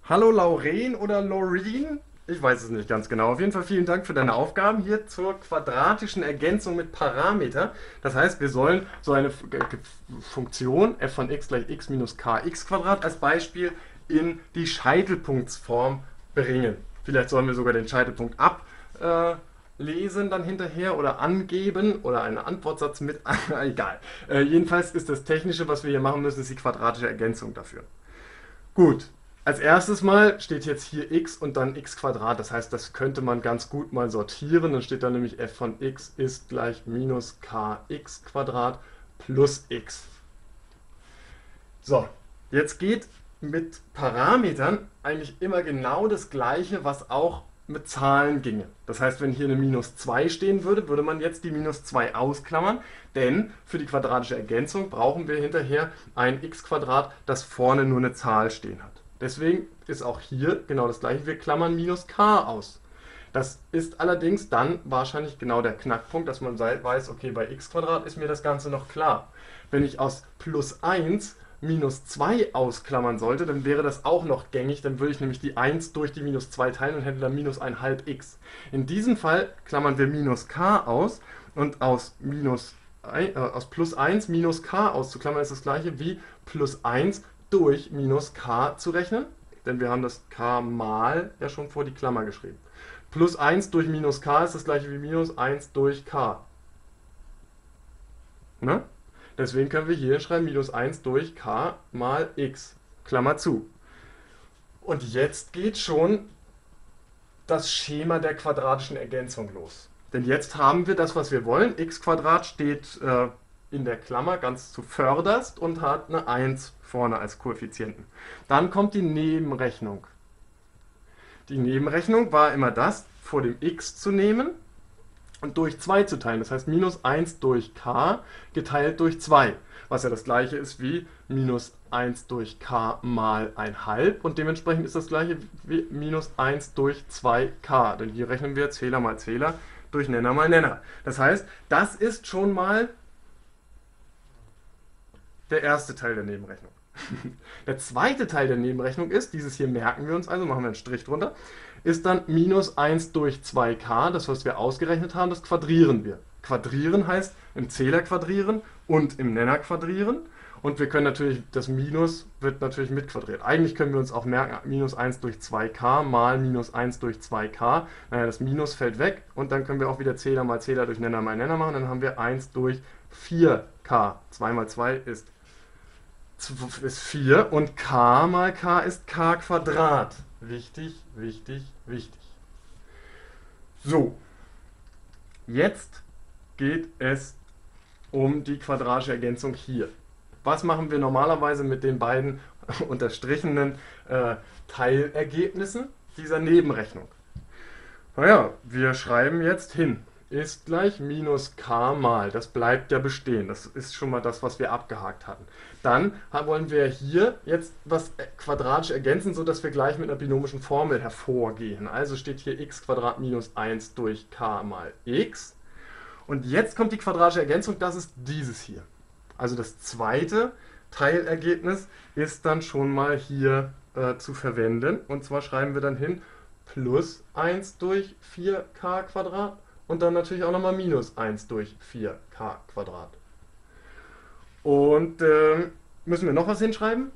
Hallo Lauren oder Loreen? Ich weiß es nicht ganz genau. Auf jeden Fall vielen Dank für deine Aufgaben hier zur quadratischen Ergänzung mit Parameter. Das heißt, wir sollen so eine Funktion f von x gleich x minus kx Quadrat als Beispiel in die Scheitelpunktsform bringen. Vielleicht sollen wir sogar den Scheitelpunkt ablesen dann hinterher oder angeben oder einen Antwortsatz mit. Egal. Jedenfalls ist das Technische, was wir hier machen müssen, ist die quadratische Ergänzung dafür. Gut, als erstes mal steht jetzt hier x und dann x Quadrat. Das heißt, das könnte man ganz gut mal sortieren. Dann steht da nämlich f von x ist gleich minus kx Quadrat plus x. So, jetzt geht mit Parametern eigentlich immer genau das Gleiche, was auch mit Zahlen ginge. Das heißt, wenn hier eine minus 2 stehen würde, würde man jetzt die minus 2 ausklammern, denn für die quadratische Ergänzung brauchen wir hinterher ein x Quadrat, das vorne nur eine Zahl stehen hat. Deswegen ist auch hier genau das gleiche, wir klammern minus k aus. Das ist allerdings dann wahrscheinlich genau der Knackpunkt, dass man weiß, okay, bei x Quadrat ist mir das Ganze noch klar. Wenn ich aus plus 1 minus 2 ausklammern sollte, dann wäre das auch noch gängig, dann würde ich nämlich die 1 durch die minus 2 teilen und hätte dann minus 1 halb x. In diesem Fall klammern wir minus k aus und aus plus 1 minus k auszuklammern ist das gleiche wie plus 1 durch minus k zu rechnen, denn wir haben das k mal ja schon vor die Klammer geschrieben. Plus 1 durch minus k ist das gleiche wie minus 1 durch k. Ne? Deswegen können wir hier schreiben minus 1 durch k mal x. Klammer zu. Und jetzt geht schon das Schema der quadratischen Ergänzung los. Denn jetzt haben wir das, was wir wollen. X Quadrat steht in der Klammer ganz zuvörderst und hat eine 1 vorne als Koeffizienten. Dann kommt die Nebenrechnung. Die Nebenrechnung war immer das, vor dem x zu nehmen und durch 2 zu teilen. Das heißt minus 1 durch k geteilt durch 2, was ja das gleiche ist wie minus 1 durch k mal 1/2 und dementsprechend ist das gleiche wie minus 1 durch 2k, denn hier rechnen wir Zähler mal Zähler durch Nenner mal Nenner. Das heißt, das ist schon mal der erste Teil der Nebenrechnung. Der zweite Teil der Nebenrechnung ist, dieses hier merken wir uns also, machen wir einen Strich drunter, ist dann minus 1 durch 2k, das was wir ausgerechnet haben, das quadrieren wir. Quadrieren heißt im Zähler quadrieren und im Nenner quadrieren. Und wir können natürlich, das Minus wird natürlich mitquadriert. Eigentlich können wir uns auch merken, minus 1 durch 2k mal minus 1 durch 2k. Naja, das Minus fällt weg und dann können wir auch wieder Zähler mal Zähler durch Nenner mal Nenner machen. Dann haben wir 1 durch 4k. 2 mal 2 ist 4 und k mal k ist k Quadrat. Wichtig, wichtig, wichtig. So, jetzt geht es um die quadratische Ergänzung hier. Was machen wir normalerweise mit den beiden unterstrichenen Teilergebnissen dieser Nebenrechnung? Naja, wir schreiben jetzt hin. Ist gleich minus k mal. Das bleibt ja bestehen. Das ist schon mal das, was wir abgehakt hatten. Dann wollen wir hier jetzt was quadratisch ergänzen, sodass wir gleich mit einer binomischen Formel hervorgehen. Also steht hier x Quadrat minus 1 durch k mal x. Und jetzt kommt die quadratische Ergänzung, das ist dieses hier. Also das zweite Teilergebnis ist dann schon mal hier zu verwenden. Und zwar schreiben wir dann hin plus 1 durch 4k Quadrat und dann natürlich auch nochmal minus 1 durch 4k Quadrat. Und müssen wir noch was hinschreiben?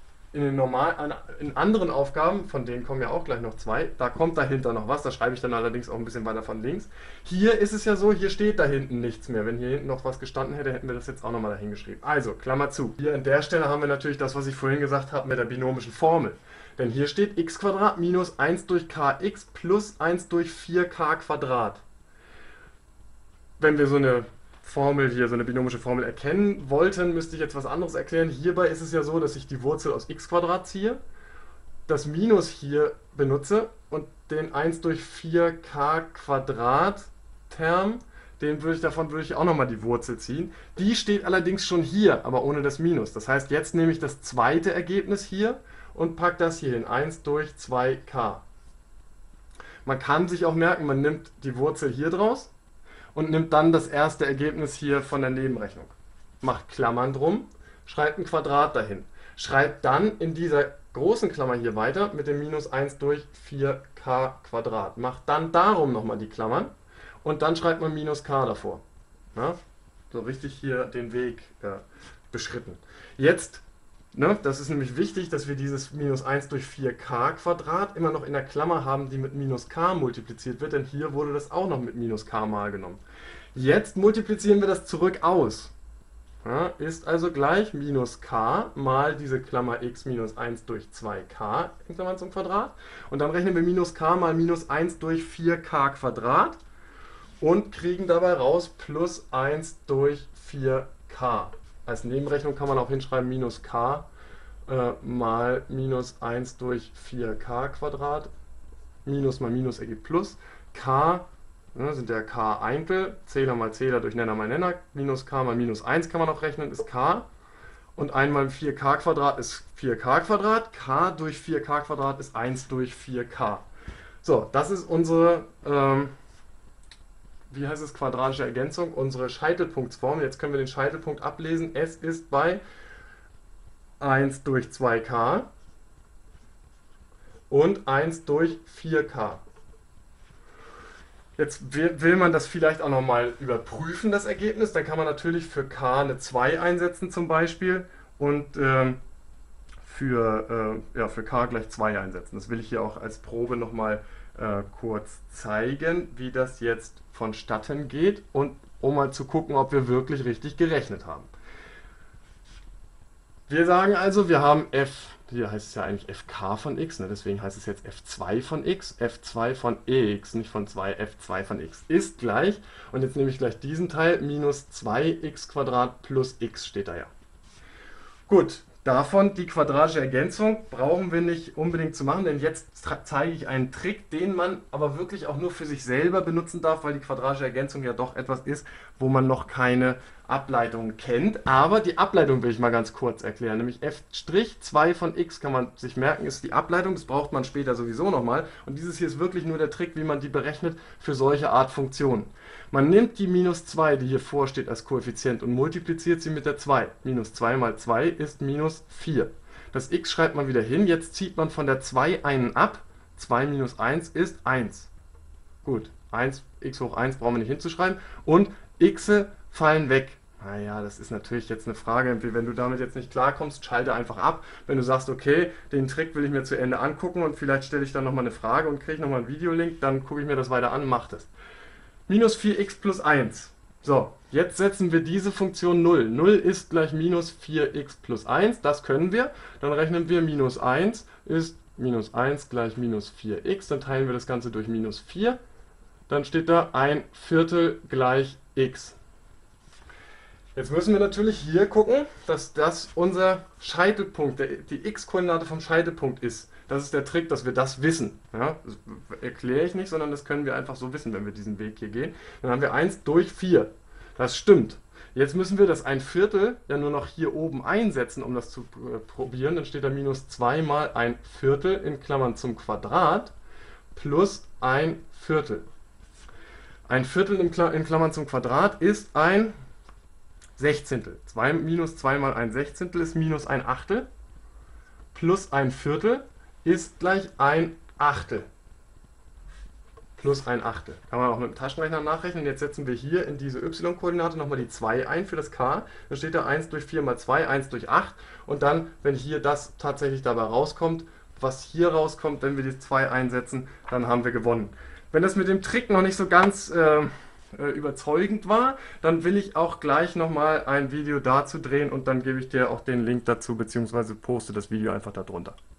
In anderen Aufgaben, von denen kommen ja auch gleich noch zwei, da kommt dahinter noch was, da schreibe ich dann allerdings auch ein bisschen weiter von links. Hier ist es ja so, hier steht da hinten nichts mehr. Wenn hier hinten noch was gestanden hätte, hätten wir das jetzt auch nochmal dahin geschrieben. Also, Klammer zu. Hier an der Stelle haben wir natürlich das, was ich vorhin gesagt habe mit der binomischen Formel. Denn hier steht x Quadrat minus 1 durch kx plus 1 durch 4k Quadrat. Wenn wir so eine Formel hier, so eine binomische Formel erkennen wollten, müsste ich jetzt was anderes erklären. Hierbei ist es ja so, dass ich die Wurzel aus x Quadrat ziehe, das Minus hier benutze und den 1 durch 4k Quadrat Term, davon würde ich auch nochmal die Wurzel ziehen. Die steht allerdings schon hier, aber ohne das Minus. Das heißt, jetzt nehme ich das zweite Ergebnis hier und packe das hier hin, 1 durch 2k. Man kann sich auch merken, man nimmt die Wurzel hier draus und nimmt dann das erste Ergebnis hier von der Nebenrechnung. Macht Klammern drum, schreibt ein Quadrat dahin. Schreibt dann in dieser großen Klammer hier weiter mit dem minus 1 durch 4k Quadrat. Macht dann darum nochmal die Klammern und dann schreibt man minus k davor. Ja? So richtig hier den Weg beschritten. Jetzt, ne, das ist nämlich wichtig, dass wir dieses minus 1 durch 4k Quadrat immer noch in der Klammer haben, die mit minus k multipliziert wird, denn hier wurde das auch noch mit minus k mal genommen. Jetzt multiplizieren wir das zurück aus. Ja, ist also gleich minus k mal diese Klammer x minus 1 durch 2k in Klammern zum Quadrat. Und dann rechnen wir minus k mal minus 1 durch 4k Quadrat und kriegen dabei raus plus 1 durch 4k. Als Nebenrechnung kann man auch hinschreiben minus k mal minus 1 durch 4k Quadrat. Minus mal Minus ergibt Plus. K sind ja k Eintel. Zähler mal Zähler durch Nenner mal Nenner. Minus k mal minus 1 kann man auch rechnen, ist k. Und 1 mal 4k Quadrat ist 4k Quadrat. K durch 4k Quadrat ist 1 durch 4k. So, das ist unsere, wie heißt es, quadratische Ergänzung, unsere Scheitelpunktsform. Jetzt können wir den Scheitelpunkt ablesen. Es ist bei 1 durch 2k und 1 durch 4k. Jetzt will man das vielleicht auch nochmal überprüfen, das Ergebnis. Dann kann man natürlich für k eine 2 einsetzen zum Beispiel und für k gleich 2 einsetzen. Das will ich hier auch als Probe nochmal kurz zeigen, wie das jetzt vonstatten geht und um mal zu gucken, ob wir wirklich richtig gerechnet haben. Wir sagen also, wir haben f, hier heißt es ja eigentlich fk von x, ne? Deswegen heißt es jetzt f2 von x, f2 von x, nicht von 2, f2 von x ist gleich, und jetzt nehme ich gleich diesen Teil, minus 2x² plus x steht da ja. Gut, davon die quadratische Ergänzung brauchen wir nicht unbedingt zu machen, denn jetzt zeige ich einen Trick, den man aber wirklich auch nur für sich selber benutzen darf, weil die quadratische Ergänzung ja doch etwas ist, wo man noch keine Ableitung kennt. Aber die Ableitung will ich mal ganz kurz erklären, nämlich f'2 von x kann man sich merken, ist die Ableitung, das braucht man später sowieso nochmal. Und dieses hier ist wirklich nur der Trick, wie man die berechnet für solche Art Funktionen. Man nimmt die minus 2, die hier vorsteht als Koeffizient, und multipliziert sie mit der 2. Minus 2 mal 2 ist minus 4. Das x schreibt man wieder hin, jetzt zieht man von der 2 einen ab. 2 minus 1 ist 1. Gut, 1, x hoch 1 brauchen wir nicht hinzuschreiben. Und x fallen weg. Naja, das ist natürlich jetzt eine Frage, wenn du damit jetzt nicht klarkommst, schalte einfach ab. Wenn du sagst, okay, den Trick will ich mir zu Ende angucken und vielleicht stelle ich dann nochmal eine Frage und kriege nochmal einen Videolink, dann gucke ich mir das weiter an, mach das. Minus 4x plus 1. So, jetzt setzen wir diese Funktion 0. 0 ist gleich minus 4x plus 1, das können wir. Dann rechnen wir minus 1 ist minus 1 gleich minus 4x, dann teilen wir das Ganze durch minus 4. Dann steht da 1/4 gleich x. Jetzt müssen wir natürlich hier gucken, dass das unser Scheitelpunkt, die x-Koordinate vom Scheitelpunkt ist. Das ist der Trick, dass wir das wissen. Ja, das erkläre ich nicht, sondern das können wir einfach so wissen, wenn wir diesen Weg hier gehen. Dann haben wir 1 durch 4. Das stimmt. Jetzt müssen wir das 1/4 ja nur noch hier oben einsetzen, um das zu probieren. Dann steht da minus 2 mal 1/4 in Klammern zum Quadrat plus 1/4. 1/4 in Klammern zum Quadrat ist ein Sechzehntel. Minus 2 mal 1/16 ist minus 1/8. Plus 1/4 ist gleich 1/8. Plus 1/8. Kann man auch mit dem Taschenrechner nachrechnen. Jetzt setzen wir hier in diese y-Koordinate nochmal die 2 ein für das k. Dann steht da 1 durch 4 mal 2, 1 durch 8. Und dann, wenn hier das tatsächlich dabei rauskommt, was hier rauskommt, wenn wir die 2 einsetzen, dann haben wir gewonnen. Wenn das mit dem Trick noch nicht so ganz überzeugend war, dann will ich auch gleich nochmal ein Video dazu drehen und dann gebe ich dir auch den Link dazu, beziehungsweise poste das Video einfach darunter.